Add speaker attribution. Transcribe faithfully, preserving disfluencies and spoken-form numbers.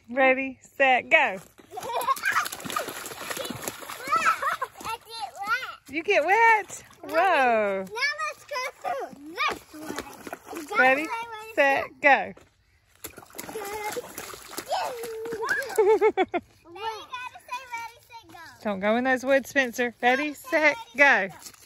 Speaker 1: Ready, set, go. You get wet? Whoa.
Speaker 2: Now let's go through this way.
Speaker 1: Ready, set, go. Don't go in those woods, Spencer. Ready, set, go.